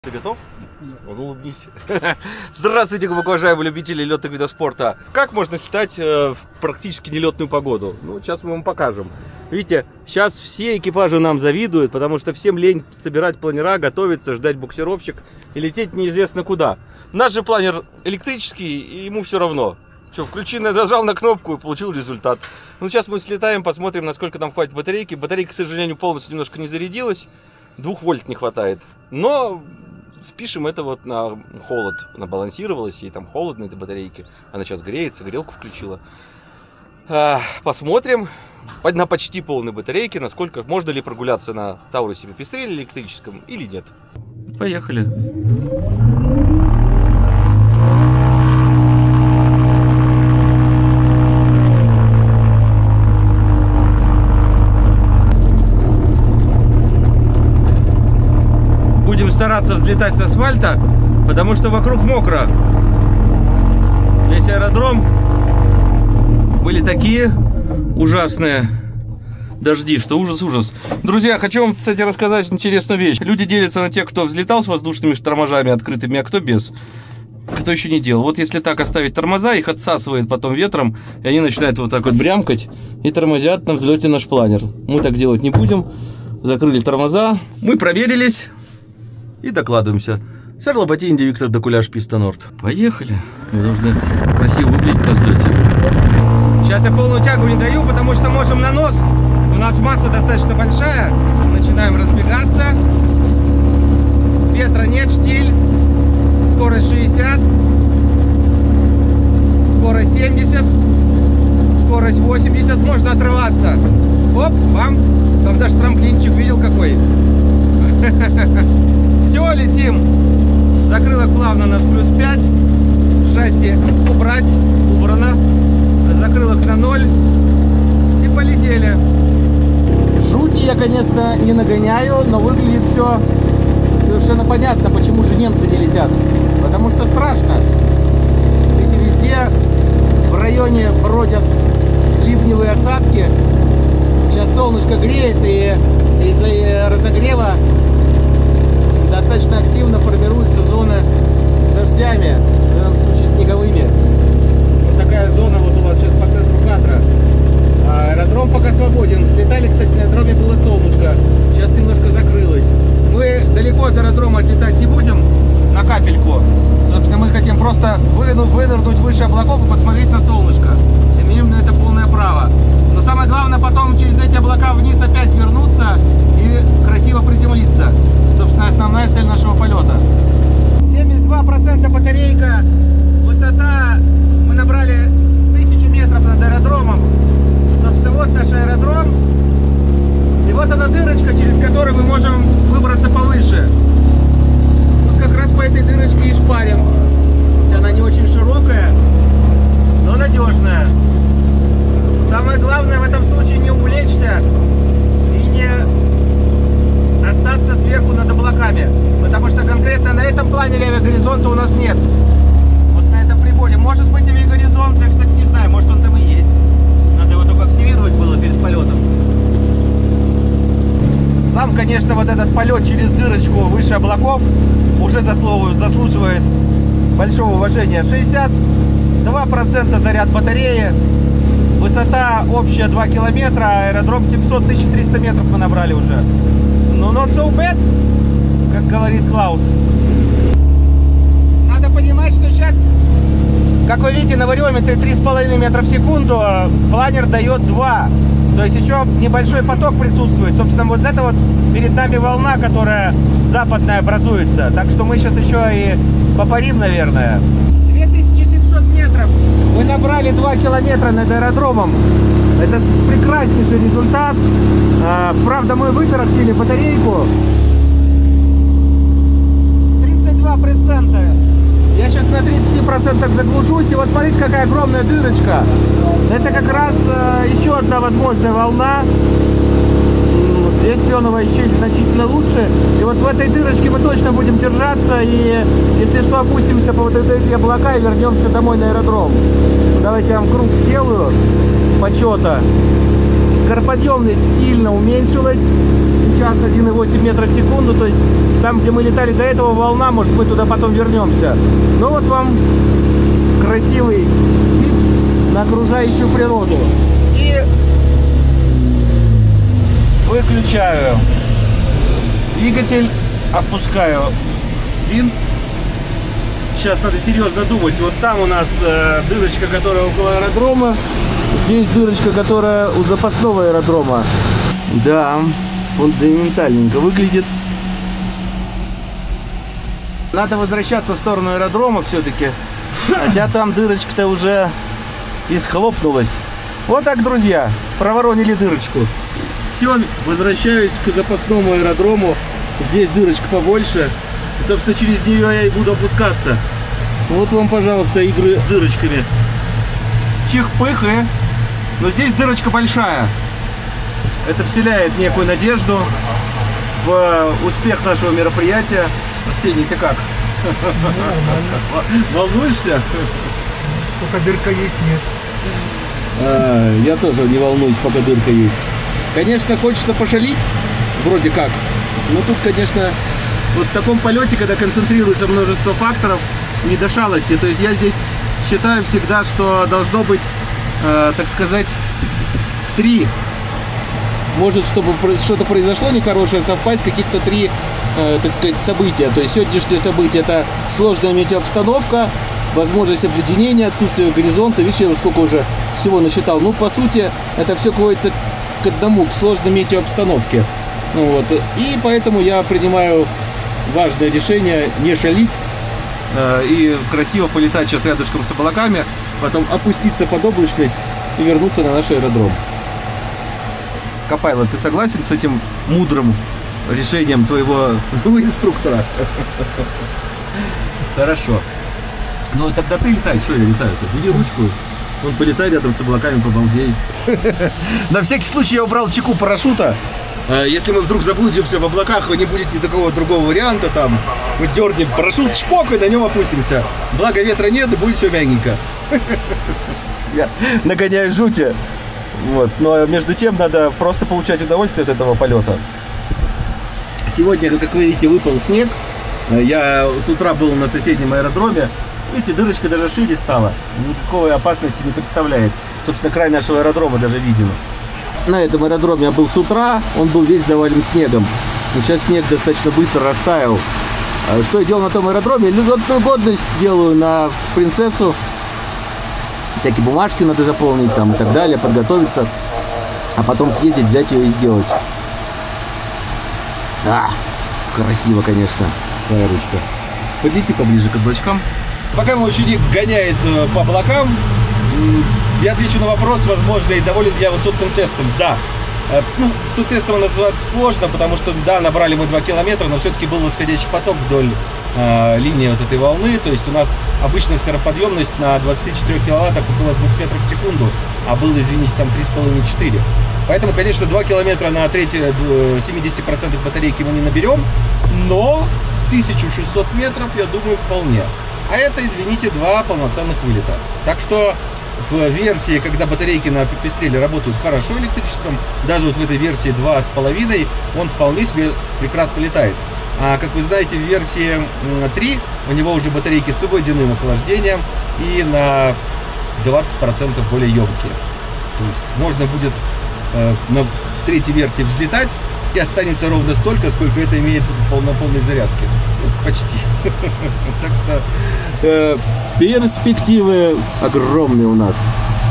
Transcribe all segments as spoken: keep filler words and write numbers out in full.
Ты готов? Он улыбнись. Здравствуйте, уважаемые любители летных видов спорта. Как можно слетать э, в практически нелетную погоду? Ну, сейчас мы вам покажем. Видите, сейчас все экипажи нам завидуют, потому что всем лень собирать планера, готовиться, ждать буксировщик и лететь неизвестно куда. Наш же планер электрический, и ему все равно. Все, включи, нажал на кнопку и получил результат. Ну, сейчас мы слетаем, посмотрим, насколько нам хватит батарейки. Батарейка, к сожалению, полностью немножко не зарядилась. двух вольт не хватает. Но спишем это вот на холод. Она балансировалась, ей там холодно, этой батарейки. Она сейчас греется, грелку включила. Посмотрим на почти полной батарейке, насколько можно ли прогуляться на Таурусе Пепестреле электрическом или нет. Поехали. Будем стараться взлетать с асфальта, потому что вокруг мокро. Весь аэродром были такие ужасные дожди, что ужас-ужас. Друзья, хочу вам, кстати, рассказать интересную вещь. Люди делятся на тех, кто взлетал с воздушными тормозами открытыми, а кто без. Кто еще не делал. Вот если так оставить тормоза, их отсасывает потом ветром, и они начинают вот так вот брямкать и тормозят на взлете наш планер. Мы так делать не будем. Закрыли тормоза. Мы проверились. И докладываемся. Сэр Лопатинди, Виктор Докуляш, Писта Норд. Поехали. Мы должны красиво выглядеть на взлете. Сейчас я полную тягу не даю, потому что можем на нос. У нас масса достаточно большая. Начинаем разбегаться. Ветра нет, штиль. Скорость шестьдесят. Скорость семьдесят. Скорость восемьдесят. Можно отрываться. Оп, бам. Там даже трамплинчик видел какой. Все, летим. Закрылок плавно у нас плюс пять. Шасси убрать. Убрано. Закрылок на ноль. И полетели. Жути я, конечно, не нагоняю, но выглядит все совершенно понятно, почему же немцы не летят. Потому что страшно. Эти везде в районе бродят ливневые осадки. Сейчас солнышко греет, и из-за разогрева достаточно активно формируются зоны с дождями, в данном случае снеговыми. Вот такая зона вот у вас сейчас по центру кадра. А аэродром пока свободен. Слетали, кстати, на аэродроме было солнышко. Сейчас немножко закрылось. Мы далеко от аэродрома отлетать не будем, на капельку. Собственно, мы хотим просто вынырнуть выше облаков и посмотреть на солнышко. Имеем на это полное право. Но самое главное потом через эти облака вниз опять вернуться и красиво приземлиться. Собственно, основная цель нашего полета. семьдесят два процента батарейка. Высота мы набрали тысячу метров над аэродромом. Собственно, вот наш аэродром. И вот она дырочка, через которую мы можем выбраться повыше. Вот как раз по этой дырочке и шпарим. Она не очень широкая, но надежная. Самое главное в этом случае не увлечься и не остаться сверху над облаками. Потому что конкретно на этом планере авиагоризонта у нас нет. Вот на этом приборе. Может быть авиагоризонт, я, кстати, не знаю, может он там и есть. Надо его только активировать было перед полетом. Сам, конечно, вот этот полет через дырочку выше облаков уже заслуживает большого уважения. шестьдесят два процента заряд батареи. Высота общая два километра, аэродром семьсот тысяч триста метров мы набрали уже. Ну, not so bad, как говорит Клаус. Надо понимать, что сейчас, как вы видите, на вариометре три с половиной метра в секунду, планер дает два. То есть еще небольшой поток присутствует. Собственно, вот это вот перед нами волна, которая западная образуется. Так что мы сейчас еще и попарим, наверное. две тысячи семьсот метров. Мы набрали два километра над аэродромом. Это прекраснейший результат. Правда, мы выкоротили батарейку. тридцать два процента. Я сейчас на тридцати процентах заглушусь. И вот смотрите, какая огромная дырочка. Это как раз еще одна возможная волна. Здесь феновая щель значительно лучше. И вот в этой дырочке мы точно будем держаться. И если что, опустимся по вот эти облака и вернемся домой на аэродром. Давайте я вам круг сделаю почета. Скороподъемность сильно уменьшилась. час один и восемь метра в секунду. То есть там, где мы летали до этого, волна, может, мы туда потом вернемся. Ну вот вам красивый вид на окружающую природу. И выключаю двигатель, опускаю винт. Сейчас надо серьезно думать. Вот там у нас э, дырочка, которая около аэродрома. Здесь дырочка, которая у запасного аэродрома. Да, фундаментальненько выглядит. Надо возвращаться в сторону аэродрома все-таки. Хотя там дырочка-то уже исхлопнулась. Вот так, друзья, проворонили дырочку. Все, возвращаюсь к запасному аэродрому. Здесь дырочка побольше. И, собственно, через нее я и буду опускаться. Вот вам, пожалуйста, игры дырочками. Чих-пых, и... Но здесь дырочка большая. Это вселяет некую надежду в успех нашего мероприятия. Арсений, ты как? Волнуешься? Пока дырка есть, нет. А, я тоже не волнуюсь, пока дырка есть. Конечно, хочется пошалить, вроде как. Но тут, конечно, вот в таком полете, когда концентрируется множество факторов, не до шалости. То есть я здесь считаю всегда, что должно быть, э, так сказать, три. Может, чтобы что-то произошло нехорошее, совпасть каких-то три, э, так сказать, события. То есть сегодняшнее событие — это сложная метеообстановка, возможность обледенения, отсутствие горизонта. Видишь, я сколько уже всего насчитал. Ну, по сути, это все сводится к одному, к сложной метеообстановке. Ну, вот. И поэтому я принимаю важное решение не шалить э, и красиво полетать сейчас рядышком с облаками, потом опуститься под облачность и вернуться на наш аэродром. Копайло, ты согласен с этим мудрым решением твоего инструктора? Хорошо. Ну тогда ты летай, что я летаю? Бери ручку, он полетай рядом с облаками, побалдей. На всякий случай я убрал чеку парашюта. Если мы вдруг заблудимся в облаках, не будет ни такого другого варианта, там мы дернем парашют, чпок, и на нем опустимся. Благо ветра нет, и будет все мягенько. Я нагоняю жути. Вот. Но между тем надо просто получать удовольствие от этого полета. Сегодня, как вы видите, выпал снег. Я с утра был на соседнем аэродроме. Видите, дырочка даже шире стала. Никакой опасности не представляет. Собственно, край нашего аэродрома даже виден. На этом аэродроме я был с утра. Он был весь завален снегом. Но сейчас снег достаточно быстро растаял. Что я делал на том аэродроме? Льготную годность делаю на принцессу. Всякие бумажки надо заполнить там и так далее, подготовиться. А потом съездить, взять ее и сделать. А, красиво, конечно, твоя ручка. Подлети поближе к облачкам. Пока мой ученик гоняет по облакам, я отвечу на вопрос, возможно, и доволен я высотным тестом. Да. Ну, тут тестом называть сложно, потому что, да, набрали мы два километра, но все-таки был восходящий поток вдоль э, линии вот этой волны. То есть у нас обычная скороподъемность на двадцати четырёх киловаттах около двух метров в секунду, а было, извините, там три с половиной — четыре. Поэтому, конечно, два километра на трети семидесяти процентов батарейки мы не наберем, но тысячу шестьсот метров, я думаю, вполне. А это, извините, два полноценных вылета. Так что в версии, когда батарейки на пепестреле работают хорошо электрическом, даже вот в этой версии два с половиной, он вполне себе прекрасно летает. А как вы знаете, в версии три у него уже батарейки с водяным охлаждением и на двадцать процентов более емкие. То есть можно будет э, на третьей версии взлетать, и останется ровно столько, сколько это имеет на полной зарядке. Почти. Так что э, перспективы огромные у нас.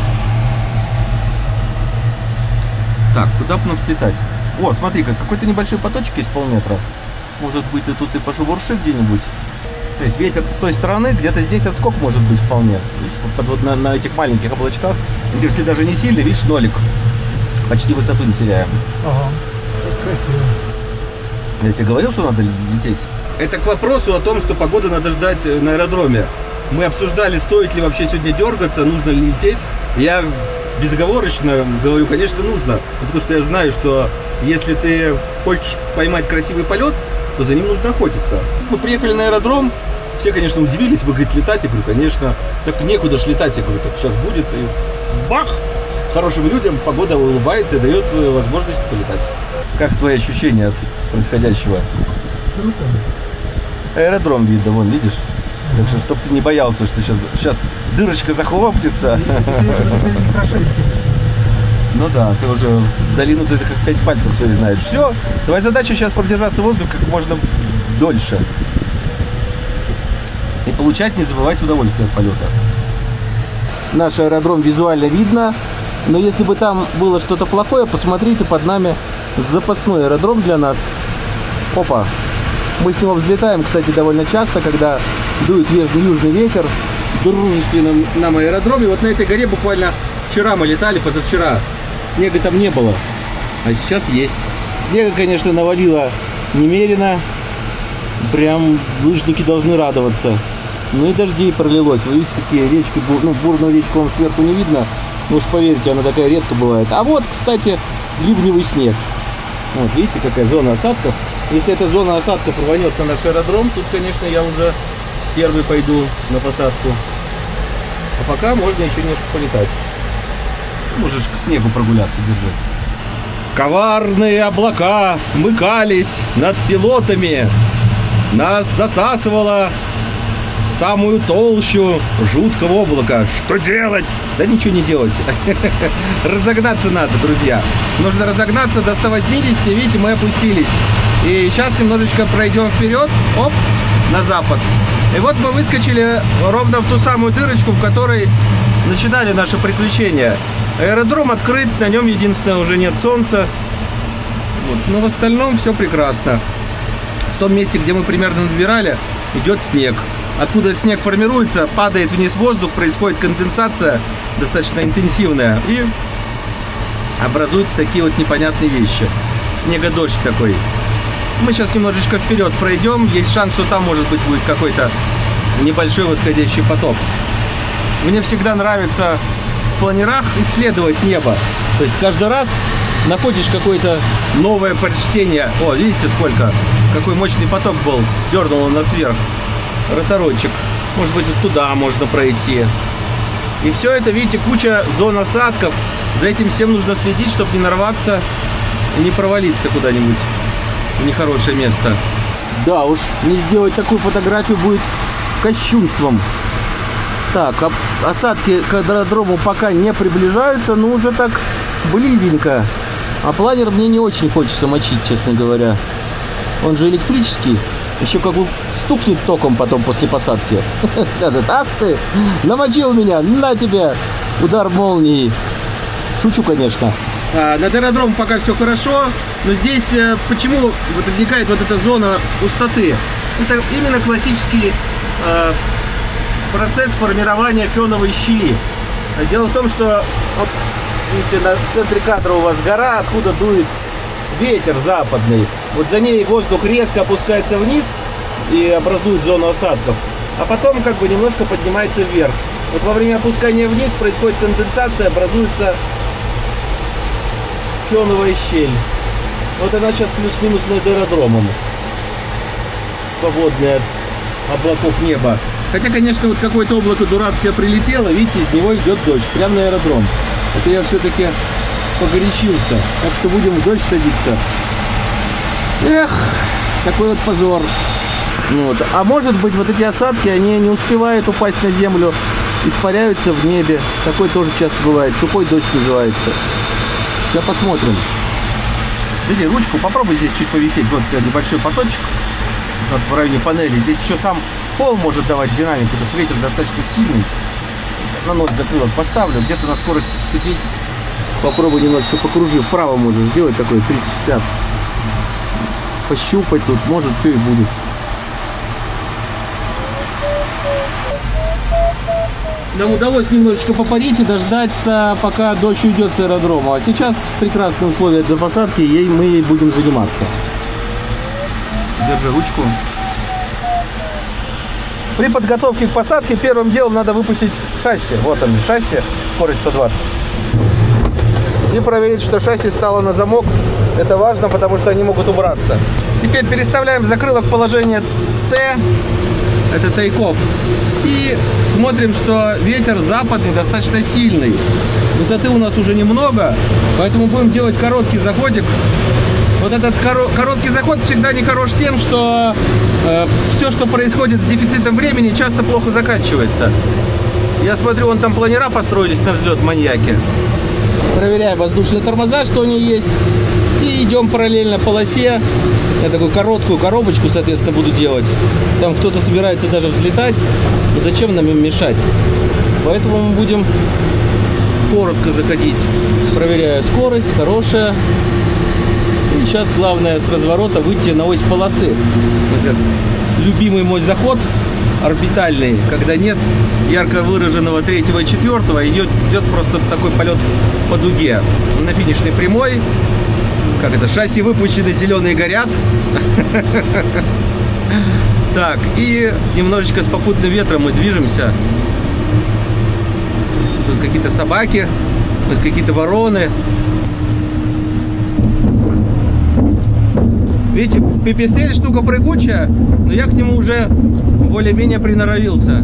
Так, куда бы нам слетать? О, смотри, как какой-то небольшой поточек есть полметра. Может быть, ты тут и пошебурши где-нибудь. То есть ветер с той стороны, где-то здесь отскок может быть вполне. Видишь, под, вот на, на этих маленьких облачках. Если даже не сильный, видишь, нолик. Почти высоту не теряем. Ага, красиво. Я тебе говорил, что надо лететь? Это к вопросу о том, что погоду надо ждать на аэродроме. Мы обсуждали, стоит ли вообще сегодня дергаться, нужно ли лететь. Я безоговорочно говорю, конечно, нужно. Потому что я знаю, что если ты хочешь поймать красивый полет, то за ним нужно охотиться. Мы приехали на аэродром, все, конечно, удивились. Вы, говорите, летать? Я говорю, конечно. Так некуда ж летать. Я говорю, так сейчас будет. И бах! Хорошим людям погода улыбается и дает возможность полетать. Как твои ощущения от происходящего? Круто. Аэродром видно, вон, видишь? Так что, чтобы ты не боялся, что сейчас, сейчас дырочка захлопнется. Ну да, ты уже в долину ты как пять пальцев своих знаешь. Все, твоя задача сейчас продержаться в воздухе как можно дольше. И получать, не забывать удовольствие от полета. Наш аэродром визуально видно, но если бы там было что-то плохое, посмотрите, под нами запасной аэродром для нас. Опа! Мы с него взлетаем, кстати, довольно часто, когда дует южный ветер. Дружественном нам аэродроме. Вот на этой горе буквально вчера мы летали, позавчера. Снега там не было, а сейчас есть. Снега, конечно, навалило немерено. Прям лыжники должны радоваться. Ну и дождей пролилось. Вы видите, какие речки, ну, бурную речку вам сверху не видно. Ну уж поверьте, она такая редко бывает. А вот, кстати, ливневый снег. Вот, видите, какая зона осадков. Если эта зона осадков рванет на наш аэродром, тут, конечно, я уже первый пойду на посадку. А пока можно еще немножко полетать. Можешь к снегу прогуляться, держи. Коварные облака смыкались над пилотами. Нас засасывало в самую толщу жуткого облака. Что делать? Да ничего не делать. Разогнаться надо, друзья. Нужно разогнаться до ста восьмидесяти. Видите, мы опустились. И сейчас немножечко пройдем вперед. Оп, на запад. И вот мы выскочили ровно в ту самую дырочку, в которой начинали наши приключения. Аэродром открыт, на нем единственное уже нет солнца. Вот. Но в остальном все прекрасно. В том месте, где мы примерно набирали, идет снег. Откуда снег формируется, падает вниз воздух, происходит конденсация достаточно интенсивная. И образуются такие вот непонятные вещи. Снегодождь такой. Мы сейчас немножечко вперед пройдем. Есть шанс, что там, может быть, будет какой-то небольшой восходящий поток. Мне всегда нравится в планерах исследовать небо. То есть каждый раз находишь какое-то новое прочтение. О, видите, сколько? Какой мощный поток был. Дернул он нас вверх. Роторочек. Может быть, туда можно пройти. И все это, видите, куча зон осадков. За этим всем нужно следить, чтобы не нарваться и не провалиться куда-нибудь в нехорошее место. Да уж, не сделать такую фотографию будет кощунством. Так, осадки к аэродрому пока не приближаются, но уже так близенько. А планер мне не очень хочется мочить, честно говоря. Он же электрический. Еще как бы стукнет током потом после посадки. Скажет: ах ты, намочил меня, на тебе удар молнии. Шучу, конечно. А, над аэродромом пока все хорошо, но здесь э, почему вот возникает вот эта зона пустоты? Это именно классический э, процесс формирования феновой щели. Дело в том, что вот, видите, на центре кадра у вас гора, откуда дует ветер западный. Вот за ней воздух резко опускается вниз и образует зону осадков, а потом как бы немножко поднимается вверх. Вот во время опускания вниз происходит конденсация, образуется феновая щель. Вот она сейчас плюс-минус над аэродромом, свободная от облаков неба. Хотя, конечно, вот какое-то облако дурацкое прилетело, видите, из него идет дождь, прямо на аэродром. Это я все-таки погорячился, так что будем в дождь садиться. Эх, такой вот позор. Вот. А может быть, вот эти осадки, они не успевают упасть на землю, испаряются в небе. Такое тоже часто бывает. Сухой дождь называется. Сейчас посмотрим. Види, ручку попробуй здесь чуть повисеть. Вот небольшой поточек вот в районе панели. Здесь еще сам пол может давать динамику, потому что ветер достаточно сильный. На ноль закрылок поставлю, где-то на скорости сто десять. Попробуй немножко покружи. Вправо можешь сделать такой тридцать шестьдесят. Пощупать тут, может, что и будет. Нам удалось немножечко попарить и дождаться, пока дождь уйдет с аэродрома. А сейчас прекрасные условия для посадки, ей мы ей будем заниматься. Держи ручку. При подготовке к посадке первым делом надо выпустить шасси. Вот он, шасси, скорость сто двадцать. И проверить, что шасси стало на замок. Это важно, потому что они могут убраться. Теперь переставляем закрылок в положение Т. Это тейк-офф. И смотрим, что ветер западный достаточно сильный. Высоты у нас уже немного, поэтому будем делать короткий заходик. Вот Вот этот коро короткий заход всегда не хорош тем, что э, все, что происходит с дефицитом времени, часто плохо заканчивается. Я смотрю, вон там планера построились на взлет, маньяки. Проверяем воздушные тормоза, что они есть. И идем параллельно полосе. Я такую короткую коробочку, соответственно, буду делать. Там кто-то собирается даже взлетать. Но зачем нам им мешать? Поэтому мы будем коротко заходить. Проверяю скорость, хорошая. И сейчас главное с разворота выйти на ось полосы. Это любимый мой заход орбитальный, когда нет ярко выраженного третьего и четвертого, идет, идет просто такой полет по дуге. На финишной прямой, как это, шасси выпущены, зеленые горят. Так, и немножечко с попутным ветром мы движемся. Тут какие-то собаки, тут какие-то вороны. Видите, пипистрель штука прыгучая, но я к нему уже более-менее приноровился.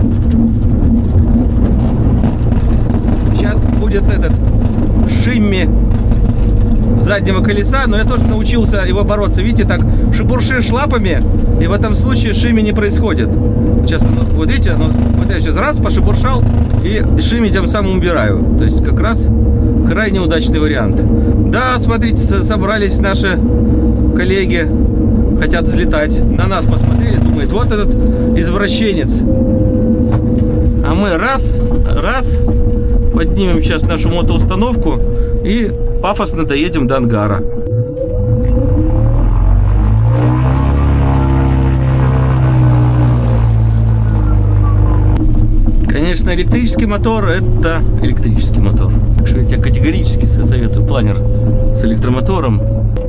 Сейчас будет этот шимми заднего колеса, но я тоже научился его бороться. Видите, так шебуршишь лапами, и в этом случае шимми не происходит. Сейчас, ну, вот видите, ну, вот я сейчас раз пошебуршал, и шимми тем самым убираю. То есть как раз крайне удачный вариант. Да, смотрите, собрались наши коллеги, хотят взлетать. На нас посмотрели, думают, вот этот извращенец. А мы раз, раз, поднимем сейчас нашу мотоустановку и пафосно доедем до ангара. Конечно, электрический мотор — это электрический мотор. Так что я тебе категорически советую планер с электромотором.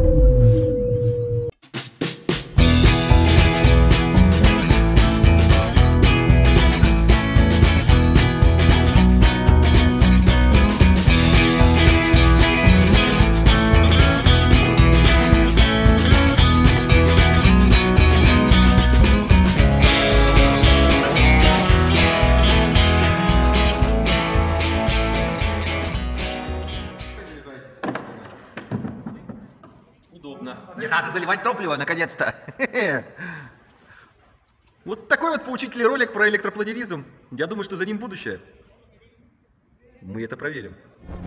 Удобно. Не надо заливать топливо, наконец-то. Вот такой вот поучительный ролик про электропланеризм. Я думаю, что за ним будущее. Мы это проверим.